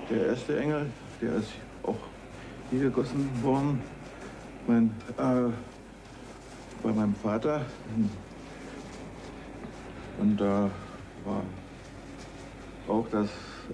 Der erste Engel, der ist auch hier gegossen worden. Bei meinem Vater. Und da war auch, dass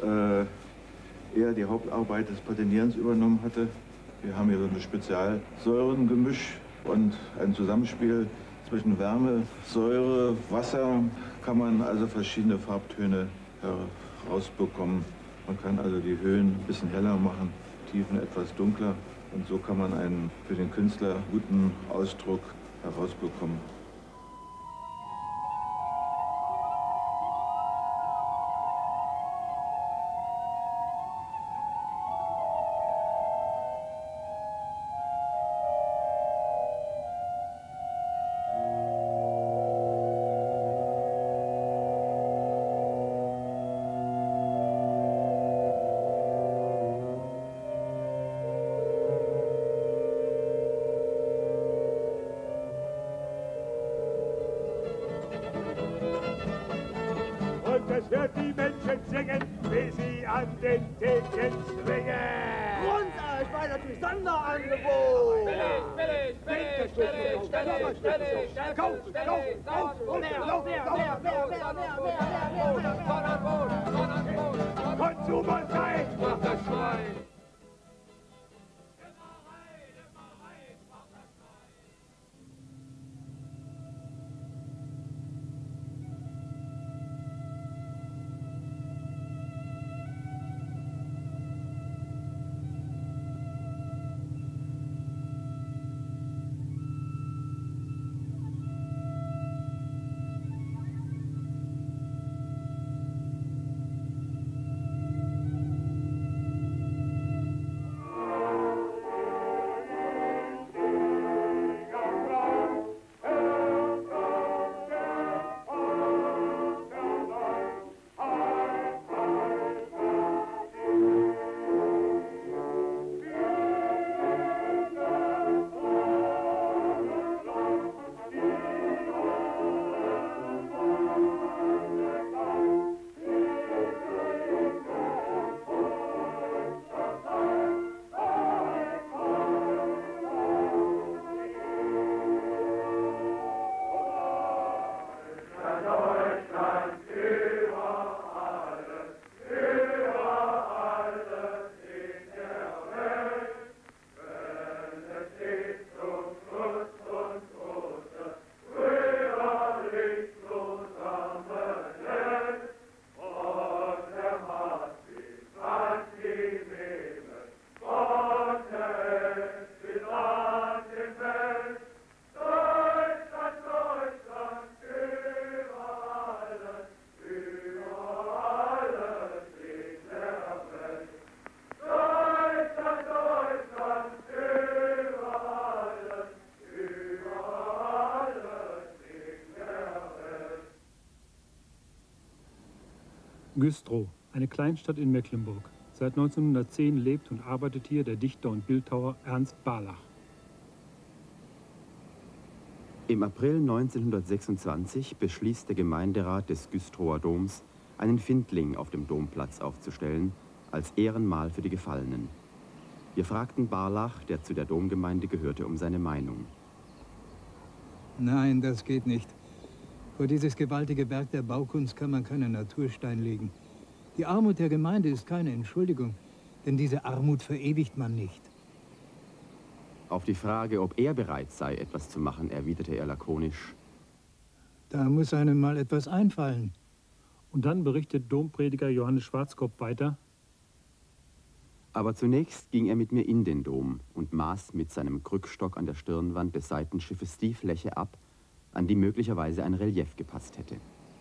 er die Hauptarbeit des Patinierens übernommen hatte. Wir haben hier so ein Spezialsäurengemisch und ein Zusammenspiel zwischen Wärme, Säure, Wasser. Kann man also verschiedene Farbtöne herausbekommen. Man kann also die Höhen ein bisschen heller machen, Tiefen etwas dunkler. Und so kann man einen für den Künstler guten Ausdruck herausbekommen. Es hört die Menschen singen, wie sie an den Theken zwingen. Grund euch war natürlich Sonderangebot. Billig, billig, billig, billig, billig, billig. Kauf, kauf, kauf. Konsumerzeit macht das Schwein. Güstrow, eine Kleinstadt in Mecklenburg. Seit 1910 lebt und arbeitet hier der Dichter und Bildhauer Ernst Barlach. Im April 1926 beschließt der Gemeinderat des Güstrower Doms, einen Findling auf dem Domplatz aufzustellen, als Ehrenmal für die Gefallenen. Wir fragten Barlach, der zu der Domgemeinde gehörte, um seine Meinung. Nein, das geht nicht. Vor dieses gewaltige Werk der Baukunst kann man keinen Naturstein legen. Die Armut der Gemeinde ist keine Entschuldigung, denn diese Armut verewigt man nicht. Auf die Frage, ob er bereit sei, etwas zu machen, erwiderte er lakonisch: Da muss einem mal etwas einfallen. Und dann berichtet Domprediger Johannes Schwarzkopf weiter: Aber zunächst ging er mit mir in den Dom und maß mit seinem Krückstock an der Stirnwand des Seitenschiffes die Fläche ab, an die möglicherweise ein Relief gepasst hätte.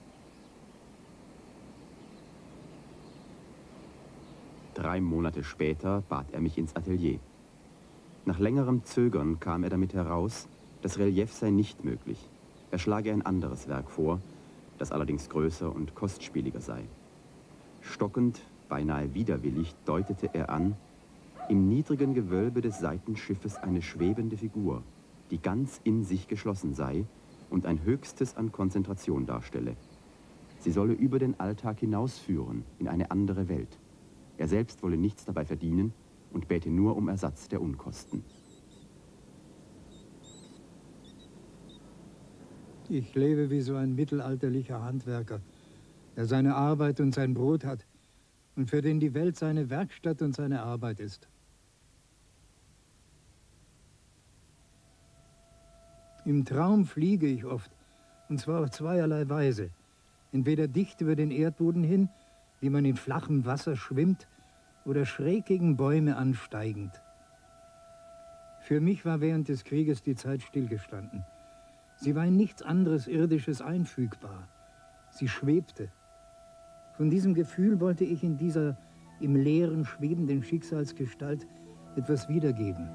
Drei Monate später bat er mich ins Atelier. Nach längerem Zögern kam er damit heraus, das Relief sei nicht möglich. Er schlage ein anderes Werk vor, das allerdings größer und kostspieliger sei. Stockend, beinahe widerwillig, deutete er an, im niedrigen Gewölbe des Seitenschiffes eine schwebende Figur, die ganz in sich geschlossen sei und ein Höchstes an Konzentration darstelle. Sie solle über den Alltag hinausführen in eine andere Welt. Er selbst wolle nichts dabei verdienen und bäte nur um Ersatz der Unkosten. Ich lebe wie so ein mittelalterlicher Handwerker, der seine Arbeit und sein Brot hat und für den die Welt seine Werkstatt und seine Arbeit ist. Im Traum fliege ich oft, und zwar auf zweierlei Weise. Entweder dicht über den Erdboden hin, wie man in flachem Wasser schwimmt, oder schräg gegen Bäume ansteigend. Für mich war während des Krieges die Zeit stillgestanden. Sie war in nichts anderes Irdisches einfügbar. Sie schwebte. Von diesem Gefühl wollte ich in dieser im Leeren schwebenden Schicksalsgestalt etwas wiedergeben.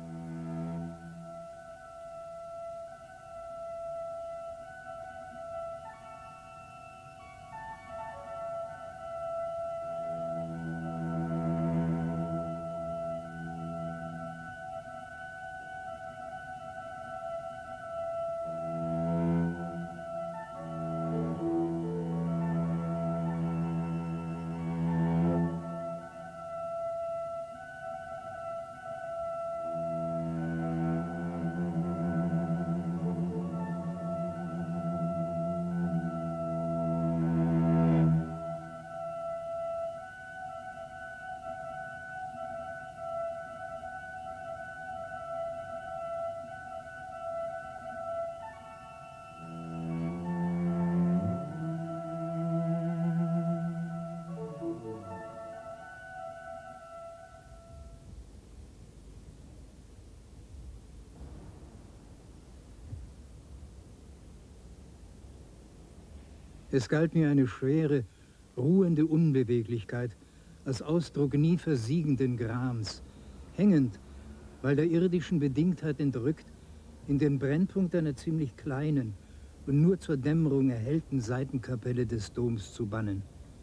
Es galt mir eine schwere, ruhende Unbeweglichkeit, als Ausdruck nie versiegenden Grams, hängend, weil der irdischen Bedingtheit entrückt, in den Brennpunkt einer ziemlich kleinen und nur zur Dämmerung erhellten Seitenkapelle des Doms zu bannen.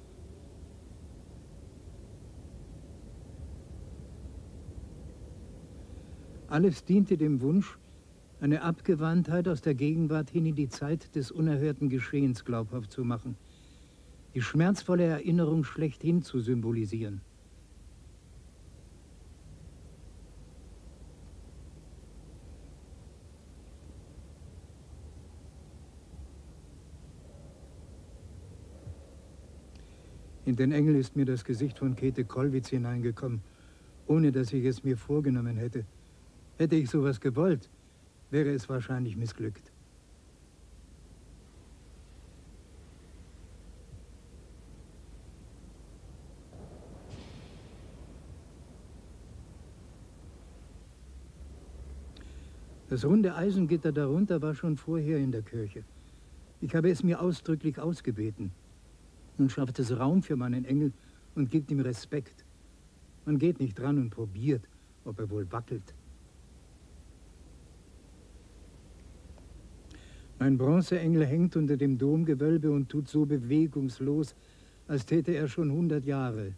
Alles diente dem Wunsch, eine Abgewandtheit aus der Gegenwart hin in die Zeit des unerhörten Geschehens glaubhaft zu machen, die schmerzvolle Erinnerung schlechthin zu symbolisieren. In den Engel ist mir das Gesicht von Käthe Kollwitz hineingekommen, ohne dass ich es mir vorgenommen hätte. Hätte ich sowas gewollt, wäre es wahrscheinlich missglückt. Das runde Eisengitter darunter war schon vorher in der Kirche. Ich habe es mir ausdrücklich ausgebeten. Nun schafft es Raum für meinen Engel und gibt ihm Respekt. Man geht nicht dran und probiert, ob er wohl wackelt. Mein Bronzeengel hängt unter dem Domgewölbe und tut so bewegungslos, als täte er schon 100 Jahre.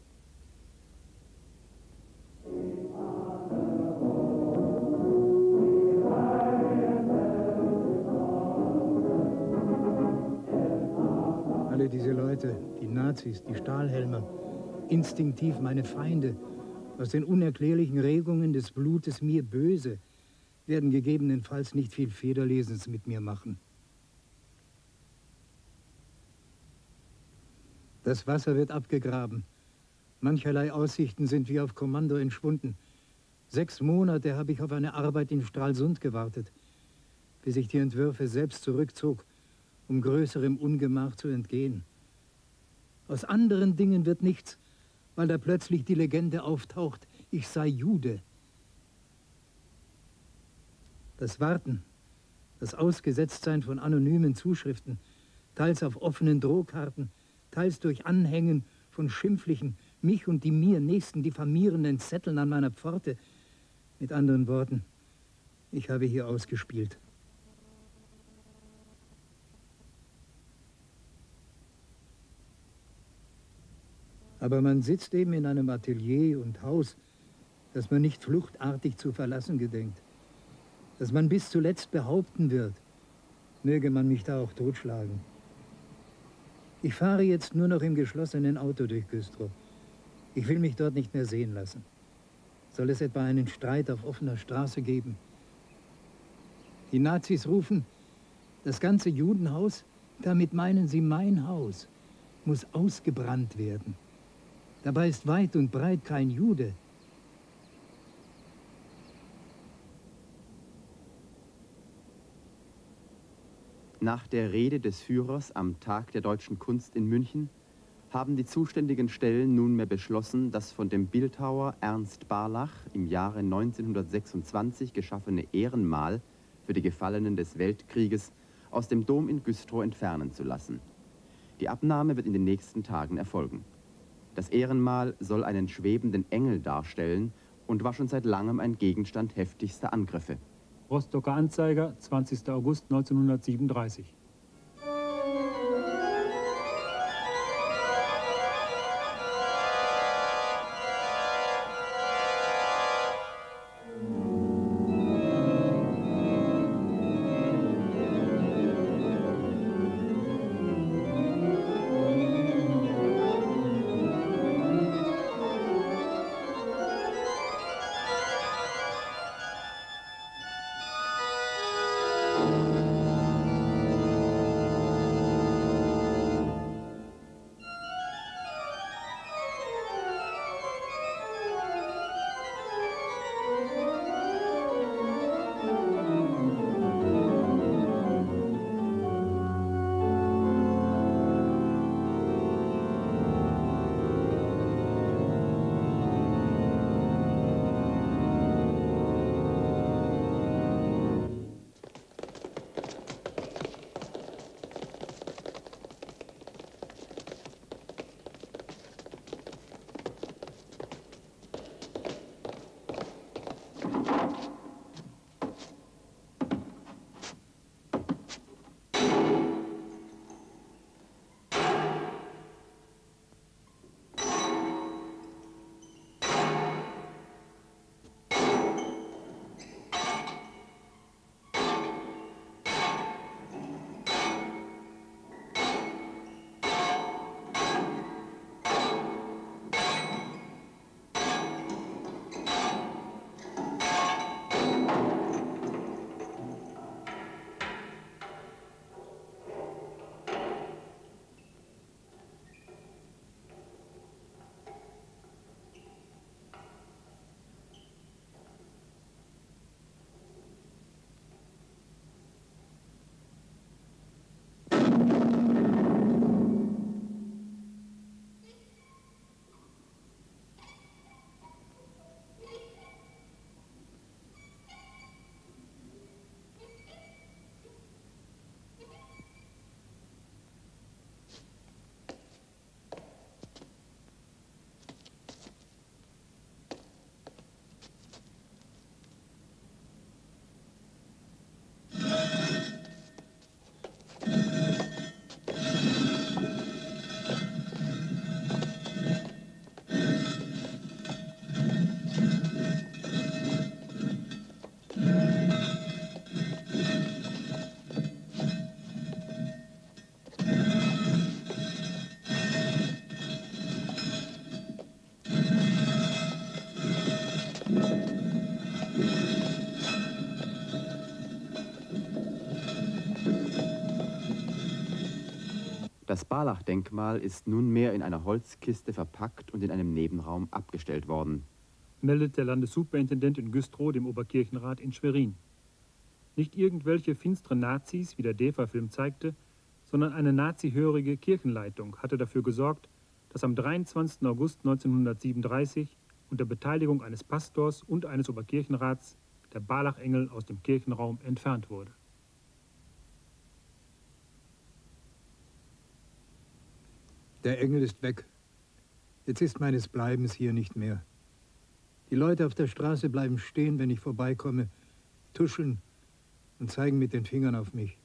Alle diese Leute, die Nazis, die Stahlhelmer, instinktiv meine Feinde, aus den unerklärlichen Regungen des Blutes mir böse, werden gegebenenfalls nicht viel Federlesens mit mir machen. Das Wasser wird abgegraben. Mancherlei Aussichten sind wie auf Kommando entschwunden. 6 Monate habe ich auf eine Arbeit in Stralsund gewartet, bis ich die Entwürfe selbst zurückzog, um größerem Ungemach zu entgehen. Aus anderen Dingen wird nichts, weil da plötzlich die Legende auftaucht, ich sei Jude. Das Warten, das Ausgesetztsein von anonymen Zuschriften, teils auf offenen Drohkarten, teils durch Anhängen von schimpflichen, mich und die mir nächsten diffamierenden Zetteln an meiner Pforte. Mit anderen Worten, ich habe hier ausgespielt. Aber man sitzt eben in einem Atelier und Haus, das man nicht fluchtartig zu verlassen gedenkt, das man bis zuletzt behaupten wird, möge man mich da auch totschlagen. Ich fahre jetzt nur noch im geschlossenen Auto durch Güstrow. Ich will mich dort nicht mehr sehen lassen. Soll es etwa einen Streit auf offener Straße geben? Die Nazis rufen, das ganze Judenhaus, damit meinen sie mein Haus, muss ausgebrannt werden. Dabei ist weit und breit kein Jude. Nach der Rede des Führers am Tag der deutschen Kunst in München haben die zuständigen Stellen nunmehr beschlossen, das von dem Bildhauer Ernst Barlach im Jahre 1926 geschaffene Ehrenmal für die Gefallenen des Weltkrieges aus dem Dom in Güstrow entfernen zu lassen. Die Abnahme wird in den nächsten Tagen erfolgen. Das Ehrenmal soll einen schwebenden Engel darstellen und war schon seit langem ein Gegenstand heftigster Angriffe. Rostocker Anzeiger, 20. August 1937. Das Barlach-Denkmal ist nunmehr in einer Holzkiste verpackt und in einem Nebenraum abgestellt worden, Meldet der Landessuperintendent in Güstrow dem Oberkirchenrat in Schwerin. Nicht irgendwelche finstere Nazis, wie der DEFA-Film zeigte, sondern eine nazihörige Kirchenleitung hatte dafür gesorgt, dass am 23. August 1937 unter Beteiligung eines Pastors und eines Oberkirchenrats der Barlach-Engel aus dem Kirchenraum entfernt wurde. Der Engel ist weg. Jetzt ist meines Bleibens hier nicht mehr. Die Leute auf der Straße bleiben stehen, wenn ich vorbeikomme, tuscheln und zeigen mit den Fingern auf mich.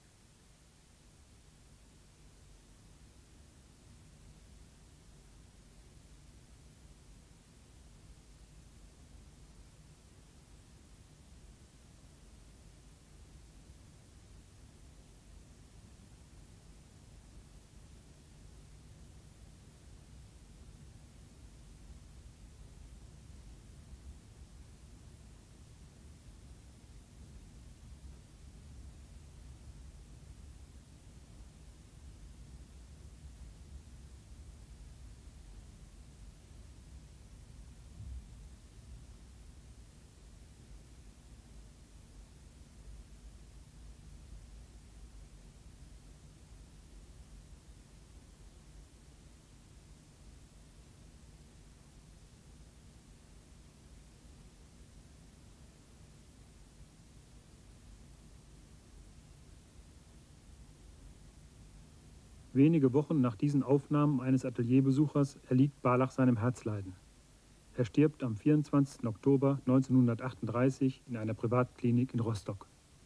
Wenige Wochen nach diesen Aufnahmen eines Atelierbesuchers erliegt Barlach seinem Herzleiden. Er stirbt am 24. Oktober 1938 in einer Privatklinik in Rostock.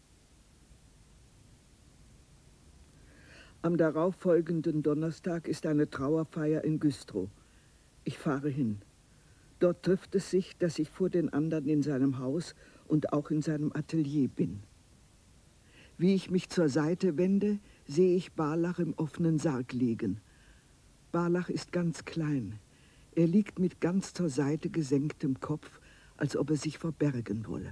Am darauffolgenden Donnerstag ist eine Trauerfeier in Güstrow. Ich fahre hin. Dort trifft es sich, dass ich vor den anderen in seinem Haus und auch in seinem Atelier bin. Wie ich mich zur Seite wende, sehe ich Barlach im offenen Sarg liegen. Barlach ist ganz klein. Er liegt mit ganz zur Seite gesenktem Kopf, als ob er sich verbergen wolle.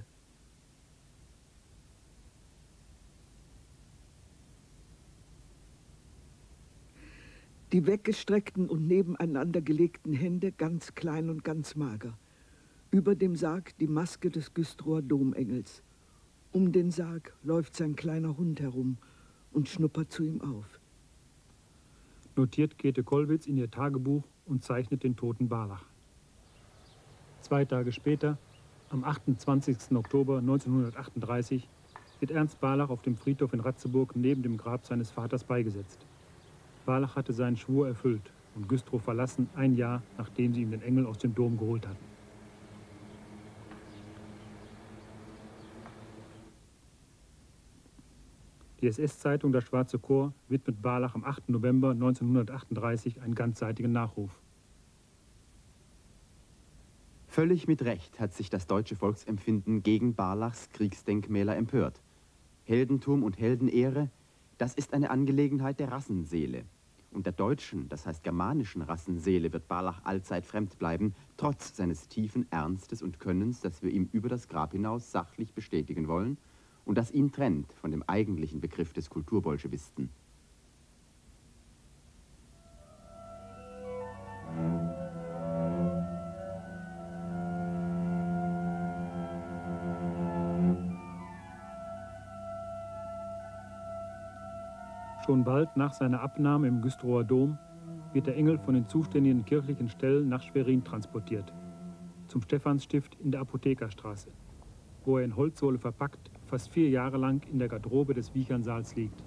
Die weggestreckten und nebeneinander gelegten Hände ganz klein und ganz mager. Über dem Sarg die Maske des Güstrower Domengels. Um den Sarg läuft sein kleiner Hund herum und schnuppert zu ihm auf. Notiert Käthe Kollwitz in ihr Tagebuch und zeichnet den toten Barlach. 2 Tage später, am 28. Oktober 1938, wird Ernst Barlach auf dem Friedhof in Ratzeburg neben dem Grab seines Vaters beigesetzt. Barlach hatte seinen Schwur erfüllt und Güstrow verlassen, ein Jahr, nachdem sie ihm den Engel aus dem Dom geholt hatten. Die SS-Zeitung Das Schwarze Korps widmet Barlach am 8. November 1938 einen ganzseitigen Nachruf. Völlig mit Recht hat sich das deutsche Volksempfinden gegen Barlachs Kriegsdenkmäler empört. Heldentum und Heldenehre, das ist eine Angelegenheit der Rassenseele. Und der deutschen, das heißt germanischen Rassenseele wird Barlach allzeit fremd bleiben, trotz seines tiefen Ernstes und Könnens, das wir ihm über das Grab hinaus sachlich bestätigen wollen und das ihn trennt von dem eigentlichen Begriff des Kulturbolschewisten. Schon bald nach seiner Abnahme im Güstrower Dom wird der Engel von den zuständigen kirchlichen Stellen nach Schwerin transportiert, zum Stephansstift in der Apothekerstraße, wo er in Holzsohle verpackt fast 4 Jahre lang in der Garderobe des Wiechernsaals liegt.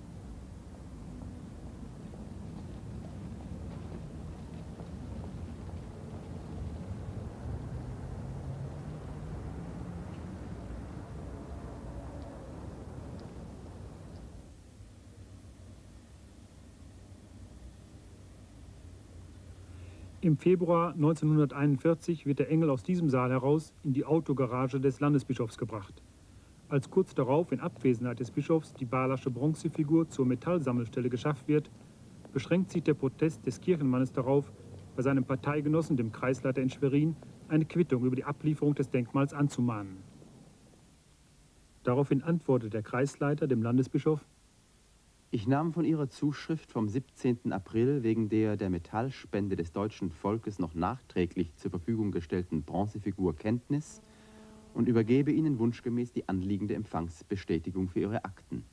Im Februar 1941 wird der Engel aus diesem Saal heraus in die Autogarage des Landesbischofs gebracht. Als kurz darauf in Abwesenheit des Bischofs die Barlachsche Bronzefigur zur Metallsammelstelle geschafft wird, beschränkt sich der Protest des Kirchenmannes darauf, bei seinem Parteigenossen, dem Kreisleiter in Schwerin, eine Quittung über die Ablieferung des Denkmals anzumahnen. Daraufhin antwortet der Kreisleiter dem Landesbischof: Ich nahm von Ihrer Zuschrift vom 17. April wegen der Metallspende des deutschen Volkes noch nachträglich zur Verfügung gestellten Bronzefigur Kenntnis und übergebe Ihnen wunschgemäß die anliegende Empfangsbestätigung für Ihre Akten.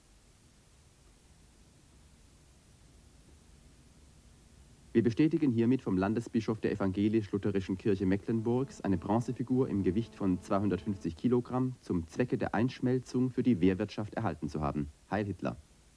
Wir bestätigen hiermit vom Landesbischof der Evangelisch-Lutherischen Kirche Mecklenburgs eine Bronzefigur im Gewicht von 250 Kilogramm zum Zwecke der Einschmelzung für die Wehrwirtschaft erhalten zu haben. Heil Hitler!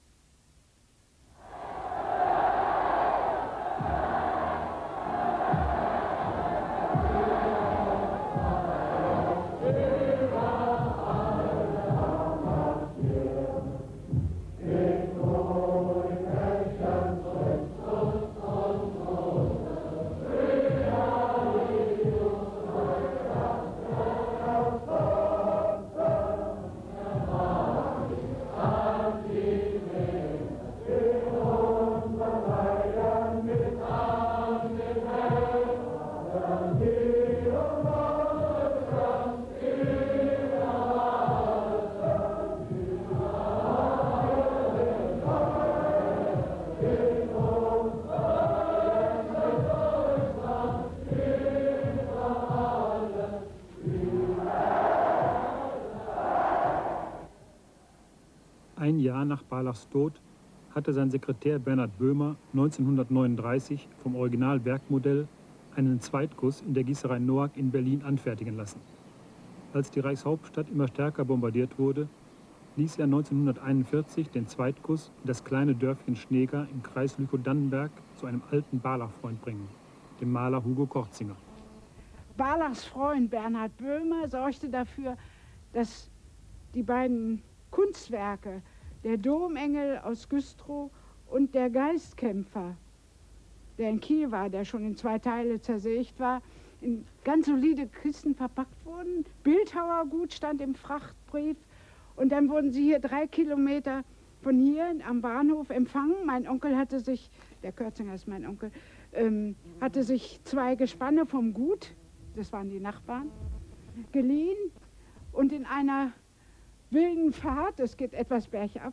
Ein Jahr nach Barlachs Tod hatte sein Sekretär Bernhard Böhmer 1939 vom Originalwerkmodell einen Zweitguss in der Gießerei Noack in Berlin anfertigen lassen. Als die Reichshauptstadt immer stärker bombardiert wurde, ließ er 1941 den Zweitkuss in das kleine Dörfchen Schneeger im Kreis Lüchow-Dannenberg zu einem alten Barlach-Freund bringen, dem Maler Hugo Kortzinger. Barlachs Freund Bernhard Böhmer sorgte dafür, dass die beiden Kunstwerke, der Domengel aus Güstrow und der Geistkämpfer, der in Kiel war, der schon in 2 Teile zersägt war, in ganz solide Kisten verpackt wurden. Bildhauergut stand im Frachtbrief und dann wurden sie hier 3 Kilometer von hier am Bahnhof empfangen. Mein Onkel hatte sich, der Körzinger ist mein Onkel, hatte sich 2 Gespanne vom Gut, das waren die Nachbarn, geliehen und in einer wilden Fahrt, es geht etwas bergab,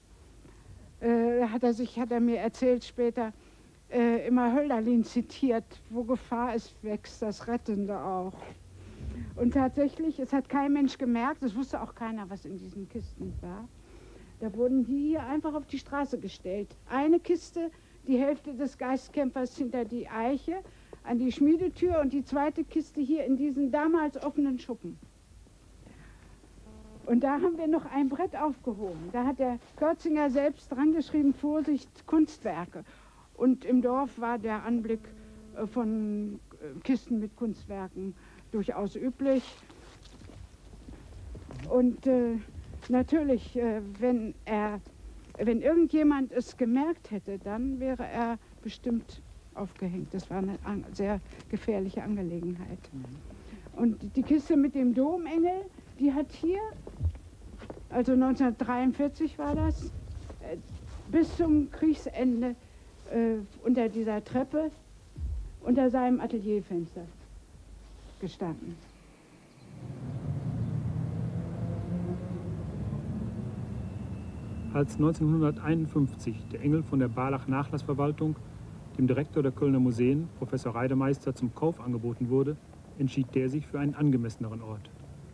hat er mir erzählt später, immer Hölderlin zitiert, wo Gefahr ist, wächst das Rettende auch. Und tatsächlich, es hat kein Mensch gemerkt, es wusste auch keiner, was in diesen Kisten war. Da wurden die hier einfach auf die Straße gestellt. Eine Kiste, die Hälfte des Geistkämpfers hinter die Eiche, an die Schmiedetür und die zweite Kiste hier in diesen damals offenen Schuppen. Und da haben wir noch ein Brett aufgehoben. Da hat der Körzinger selbst dran geschrieben, Vorsicht, Kunstwerke. Und im Dorf war der Anblick von Kisten mit Kunstwerken durchaus üblich. Und natürlich, wenn irgendjemand es gemerkt hätte, dann wäre er bestimmt aufgehängt. Das war eine sehr gefährliche Angelegenheit. Und die Kiste mit dem Domengel, die hat hier, also 1943 war das, bis zum Kriegsende unter dieser Treppe, unter seinem Atelierfenster gestanden. Als 1951 der Engel von der Barlach Nachlassverwaltung dem Direktor der Kölner Museen, Professor Reidemeister, zum Kauf angeboten wurde, entschied der sich für einen angemesseneren Ort.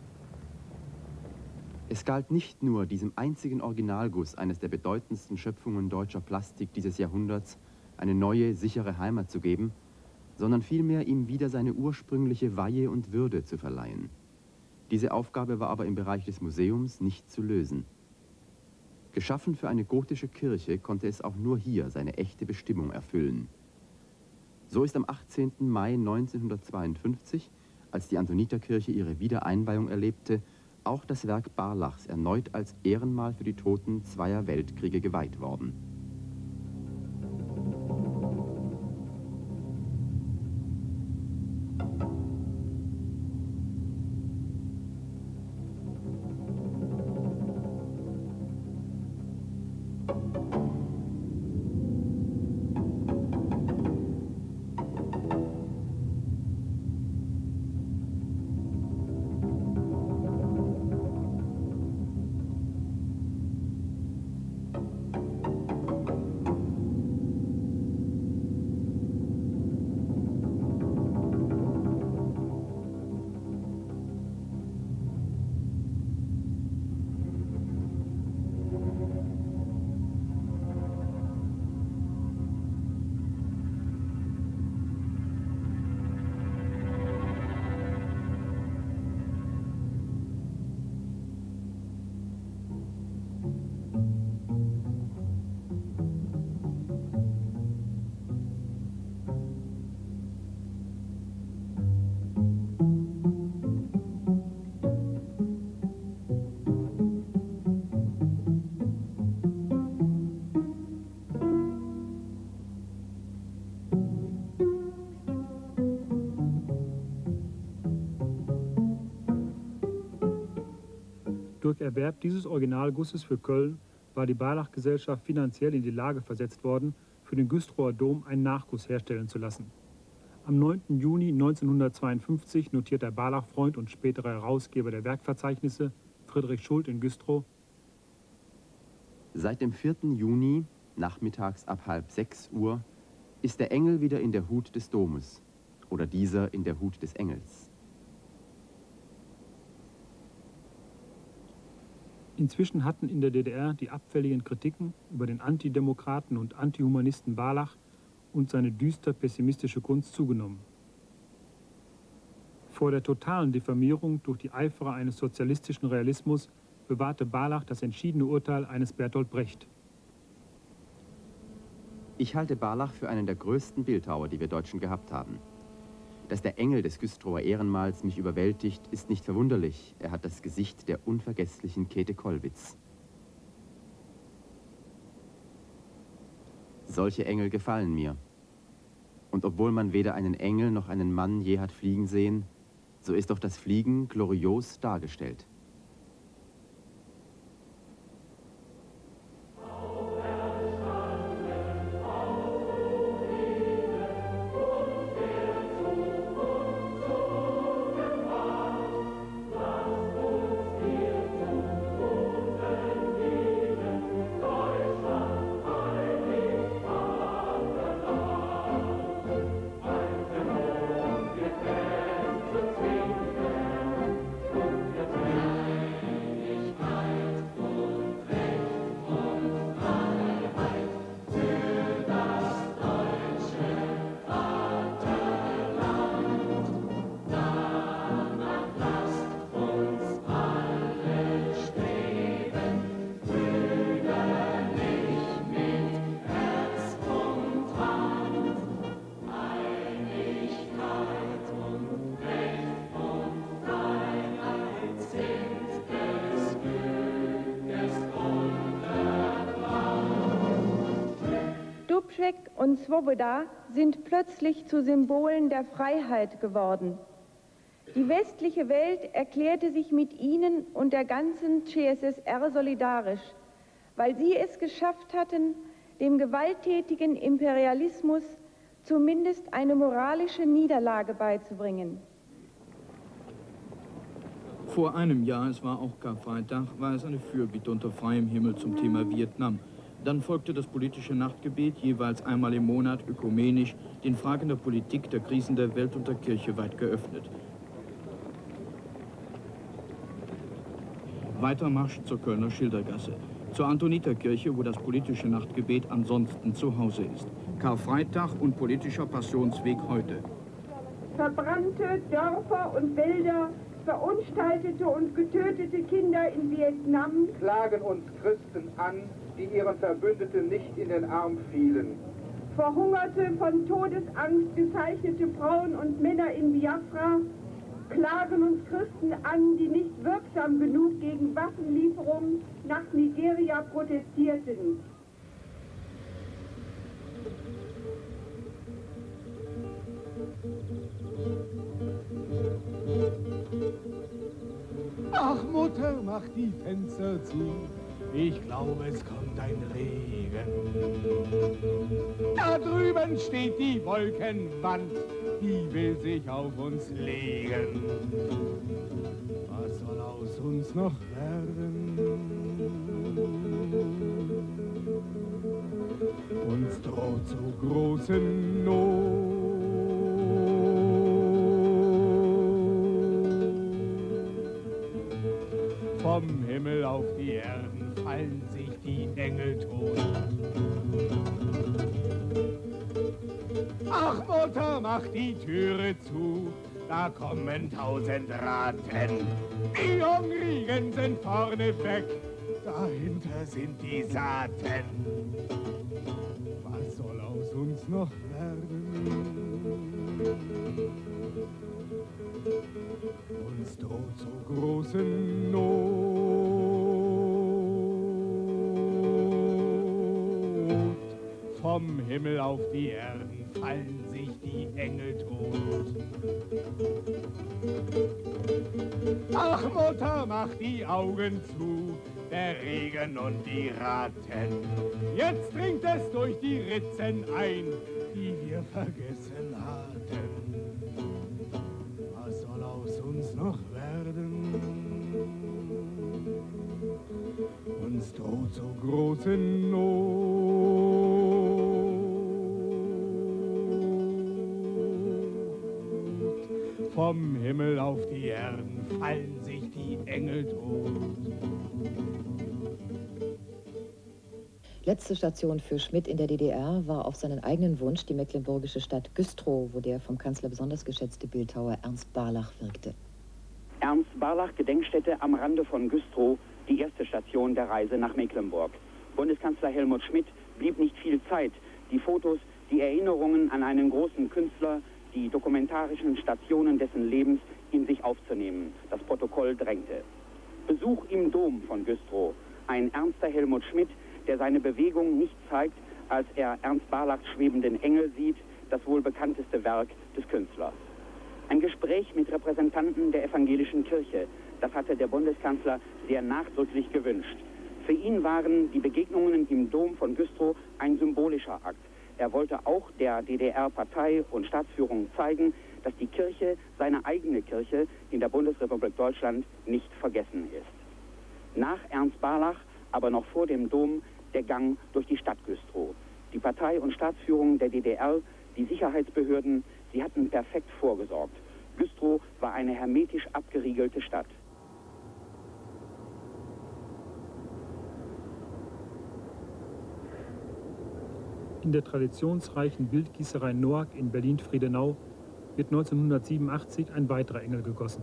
Es galt nicht nur, diesem einzigen Originalguss eines der bedeutendsten Schöpfungen deutscher Plastik dieses Jahrhunderts eine neue, sichere Heimat zu geben, sondern vielmehr ihm wieder seine ursprüngliche Weihe und Würde zu verleihen. Diese Aufgabe war aber im Bereich des Museums nicht zu lösen. Geschaffen für eine gotische Kirche, konnte es auch nur hier seine echte Bestimmung erfüllen. So ist am 18. Mai 1952, als die Antoniterkirche ihre Wiedereinweihung erlebte, auch das Werk Barlachs erneut als Ehrenmal für die Toten 2 Weltkriege geweiht worden. Durch Erwerb dieses Originalgusses für Köln war die Barlach-Gesellschaft finanziell in die Lage versetzt worden, für den Güstrower Dom einen Nachguss herstellen zu lassen. Am 9. Juni 1952 notiert der Barlach-Freund und spätere Herausgeber der Werkverzeichnisse, Friedrich Schult in Güstrow: Seit dem 4. Juni, nachmittags ab 5:30 Uhr, ist der Engel wieder in der Hut des Domes oder dieser in der Hut des Engels. Inzwischen hatten in der DDR die abfälligen Kritiken über den Antidemokraten und Antihumanisten Barlach und seine düster pessimistische Kunst zugenommen. Vor der totalen Diffamierung durch die Eiferer eines sozialistischen Realismus bewahrte Barlach das entschiedene Urteil eines Bertolt Brecht. Ich halte Barlach für einen der größten Bildhauer, die wir Deutschen gehabt haben. Dass der Engel des Güstrower Ehrenmals mich überwältigt, ist nicht verwunderlich. Er hat das Gesicht der unvergesslichen Käthe Kollwitz. Solche Engel gefallen mir. Und obwohl man weder einen Engel noch einen Mann je hat fliegen sehen, so ist doch das Fliegen glorios dargestellt. Dubček und Svoboda sind plötzlich zu Symbolen der Freiheit geworden. Die westliche Welt erklärte sich mit ihnen und der ganzen CSSR solidarisch, weil sie es geschafft hatten, dem gewalttätigen Imperialismus zumindest eine moralische Niederlage beizubringen. Vor einem Jahr, es war auch Karfreitag, war es eine Fürbitte unter freiem Himmel zum Thema Vietnam. Dann folgte das politische Nachtgebet, jeweils einmal im Monat ökumenisch, den Fragen der Politik, der Krisen der Welt und der Kirche weit geöffnet. Weiter Marsch zur Kölner Schildergasse, zur Antoniterkirche, wo das politische Nachtgebet ansonsten zu Hause ist. Karfreitag und politischer Passionsweg heute. Verbrannte Dörfer und Wälder, verunstaltete und getötete Kinder in Vietnam klagen uns Christen an, die ihren Verbündeten nicht in den Arm fielen. Verhungerte, von Todesangst gezeichnete Frauen und Männer in Biafra klagen uns Christen an, die nicht wirksam genug gegen Waffenlieferungen nach Nigeria protestierten. Ach, Mutter, mach die Fenster zu. Ich glaube, es kommt ein Regen. Da drüben steht die Wolkenwand, die will sich auf uns legen. Was soll aus uns noch werden? Uns droht so große Not. Vom Himmel auf die Erden fallen sich die Engel tot. Ach, Mutter, mach die Türe zu, da kommen 1000 Ratten. Die Hungrigen sind vorne weg, dahinter sind die Saaten. Was soll aus uns noch werden? Uns droht so große Not. Vom Himmel auf die Erden fallen sich die Engel tot. Ach, Mutter, mach die Augen zu, der Regen und die Ratten. Jetzt dringt es durch die Ritzen ein, die wir vergessen hatten. Was soll aus uns noch werden? Uns droht so große Not. Vom Himmel auf die Erden fallen sich die Engel tot. Letzte Station für Schmidt in der DDR war auf seinen eigenen Wunsch die mecklenburgische Stadt Güstrow, wo der vom Kanzler besonders geschätzte Bildhauer Ernst Barlach wirkte. Ernst Barlach, Gedenkstätte am Rande von Güstrow, die erste Station der Reise nach Mecklenburg. Bundeskanzler Helmut Schmidt blieb nicht viel Zeit, die Fotos, die Erinnerungen an einen großen Künstler, die dokumentarischen Stationen dessen Lebens in sich aufzunehmen. Das Protokoll drängte. Besuch im Dom von Güstrow. Ein ernster Helmut Schmidt, der seine Bewegung nicht zeigt, als er Ernst Barlachs Schwebenden Engel sieht, das wohl bekannteste Werk des Künstlers. Ein Gespräch mit Repräsentanten der evangelischen Kirche, das hatte der Bundeskanzler sehr nachdrücklich gewünscht. Für ihn waren die Begegnungen im Dom von Güstrow ein symbolischer Akt. Er wollte auch der DDR-Partei und Staatsführung zeigen, dass die Kirche, seine eigene Kirche, in der Bundesrepublik Deutschland nicht vergessen ist. Nach Ernst Barlach, aber noch vor dem Dom, der Gang durch die Stadt Güstrow. Die Partei und Staatsführung der DDR, die Sicherheitsbehörden, sie hatten perfekt vorgesorgt. Güstrow war eine hermetisch abgeriegelte Stadt. In der traditionsreichen Bildgießerei Noack in Berlin-Friedenau wird 1987 ein weiterer Engel gegossen.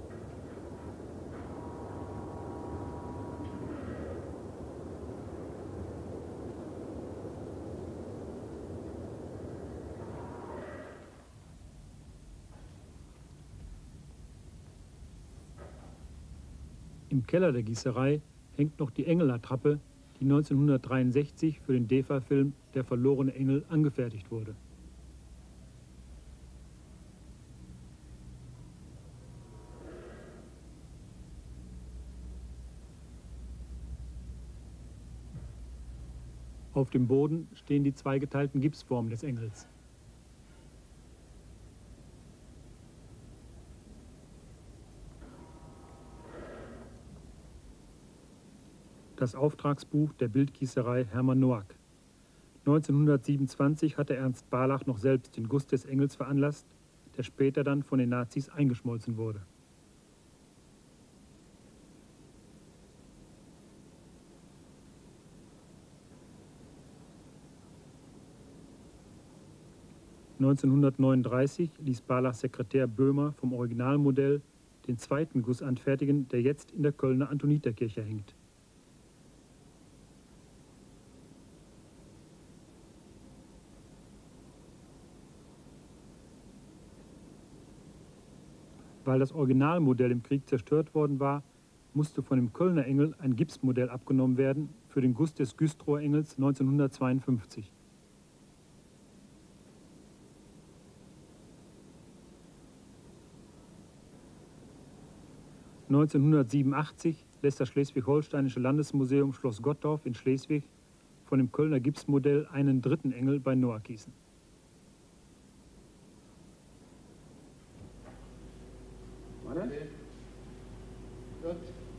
Im Keller der Gießerei hängt noch die Engelattrappe, die 1963 für den DEFA-Film Der verlorene Engel angefertigt wurde. Auf dem Boden stehen die zweigeteilten Gipsformen des Engels. Das Auftragsbuch der Bildgießerei Hermann Noack. 1927 hatte Ernst Barlach noch selbst den Guss des Engels veranlasst, der später dann von den Nazis eingeschmolzen wurde. (1939) ließ Barlachs Sekretär Böhmer vom Originalmodell den zweiten Guss anfertigen, der jetzt in der Kölner Antoniterkirche hängt. Weil das Originalmodell im Krieg zerstört worden war, musste von dem Kölner Engel ein Gipsmodell abgenommen werden für den Guss des Güstrower Engels 1952. (1987) lässt das Schleswig-Holsteinische Landesmuseum Schloss Gottorf in Schleswig von dem Kölner Gipsmodell einen dritten Engel bei Noack gießen. Warte. Gut.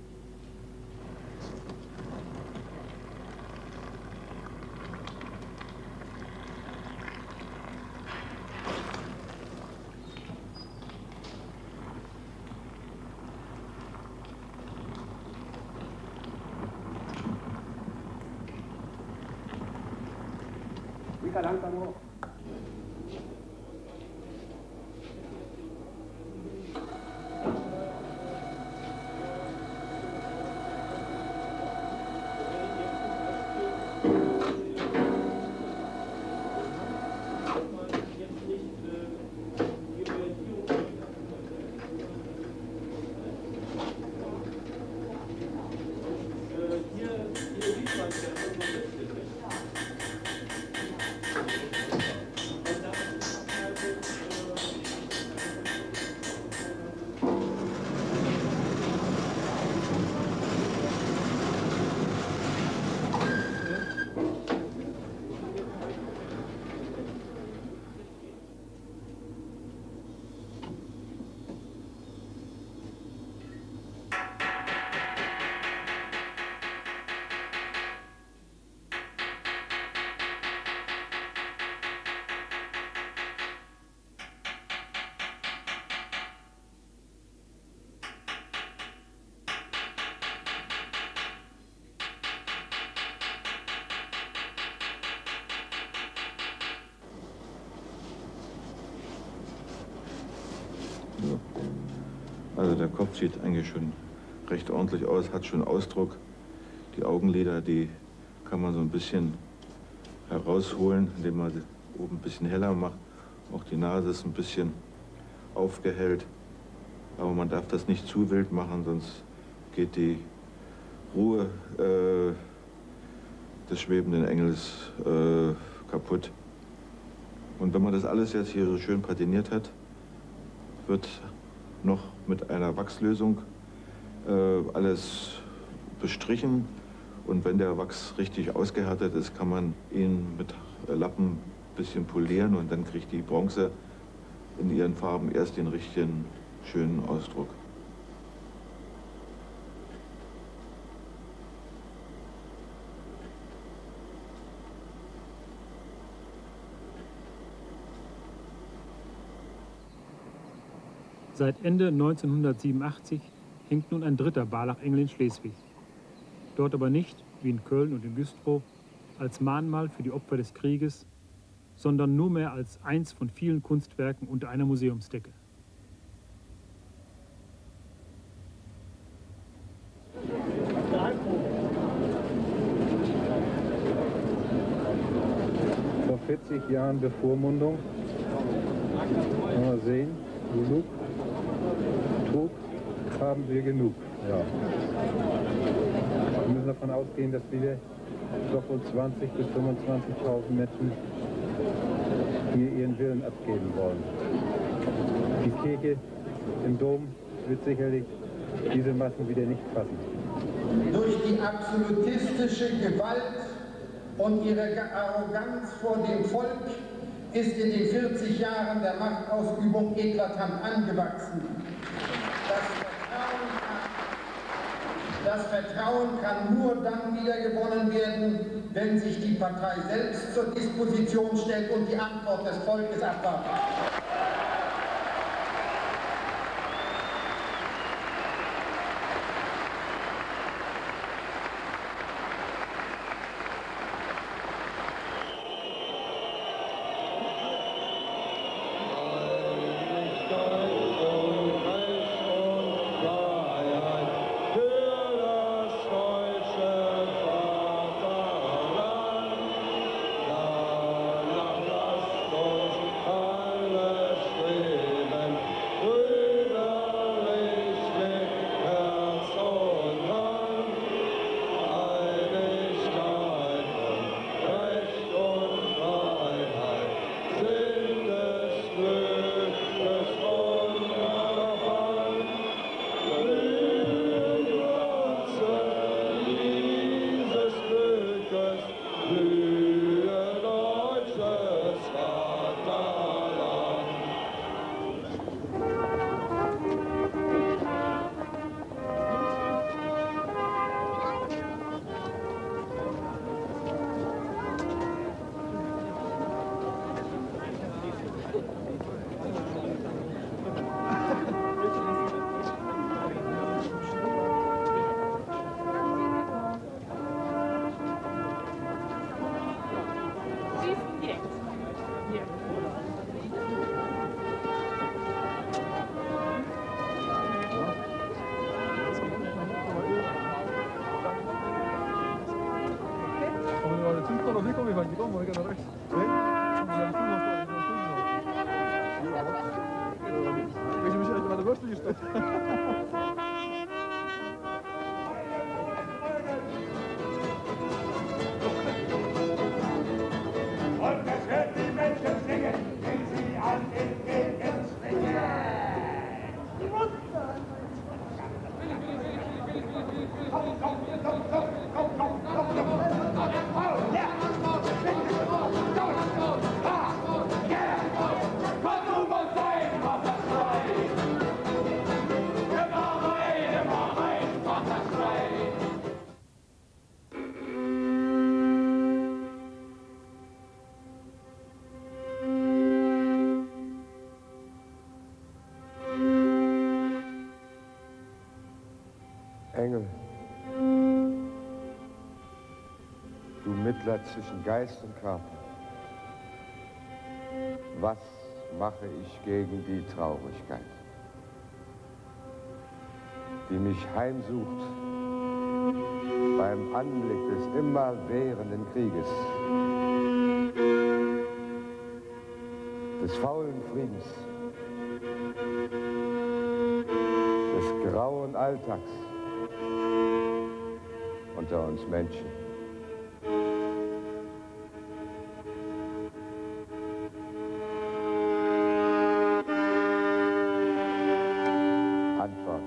Mica langsam hoch. Also der Kopf sieht eigentlich schon recht ordentlich aus, hat schon Ausdruck. Die Augenlider, die kann man so ein bisschen herausholen, indem man sie oben ein bisschen heller macht. Auch die Nase ist ein bisschen aufgehellt. Aber man darf das nicht zu wild machen, sonst geht die Ruhe des schwebenden Engels kaputt. Und wenn man das alles jetzt hier so schön patiniert hat, wird noch mit einer Wachslösung alles bestrichen. Und wenn der Wachs richtig ausgehärtet ist, kann man ihn mit Lappen ein bisschen polieren und dann kriegt die Bronze in ihren Farben erst den richtigen, schönen Ausdruck. Seit Ende 1987 hängt nun ein dritter Barlachengel in Schleswig. Dort aber nicht, wie in Köln und in Güstrow, als Mahnmal für die Opfer des Krieges, sondern nur mehr als eins von vielen Kunstwerken unter einer Museumsdecke. Vor 40 Jahren Bevormundung. Mal sehen, genug. Trug haben wir genug. Ja. Wir müssen davon ausgehen, dass wir doch wohl 20.000 bis 25.000 Menschen hier ihren Willen abgeben wollen. Die Kirche im Dom wird sicherlich diese Massen wieder nicht fassen. Durch die absolutistische Gewalt und ihre Arroganz vor dem Volk ist in den 40 Jahren der Machtausübung eklatant angewachsen. Das Vertrauen kann nur dann wiedergewonnen werden, wenn sich die Partei selbst zur Disposition stellt und die Antwort des Volkes abwartet. Engel, du Mittler zwischen Geist und Körper, was mache ich gegen die Traurigkeit? die mich heimsucht beim Anblick des immerwährenden Krieges, des faulen Friedens, des grauen Alltags unter uns Menschen. Antwort.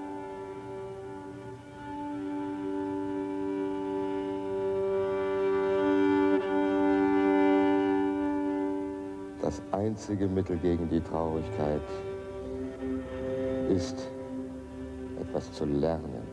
Das einzige Mittel gegen die Traurigkeit ist, etwas zu lernen.